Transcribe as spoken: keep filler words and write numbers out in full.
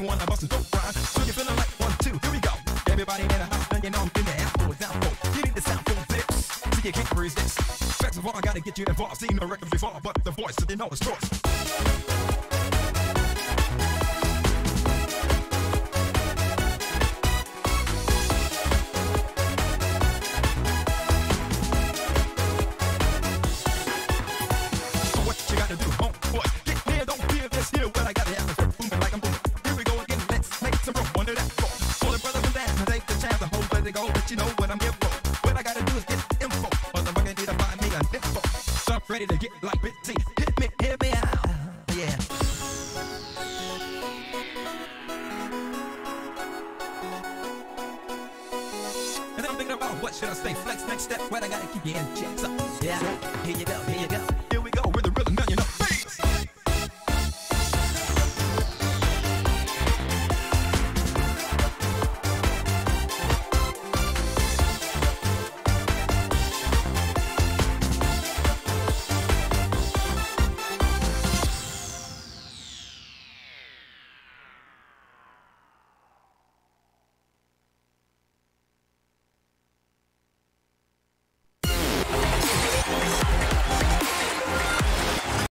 you wanna bust a dope rhyme. So you feeling like one, two, here we go. Everybody in the house, now you know I'm in the apple down low. You need the sound for this, so you can't resist. First of all, I gotta get you involved. Seen the record before, but the voice, so you know it's yours. Ready to get like busy. Hit me, hit me out. Yeah. And I'm thinking about what should I say. Flex next step, what I gotta keep you in check. So, yeah, here you go, here you go.